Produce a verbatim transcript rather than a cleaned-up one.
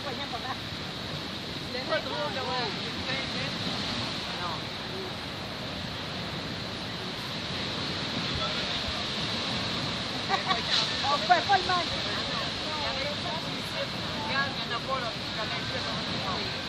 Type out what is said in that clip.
guanyem per là. Poi tu lo vuoi? No. Oh, poi, poi mangi. Mi hanno detto che mi hanno polo, che a me sono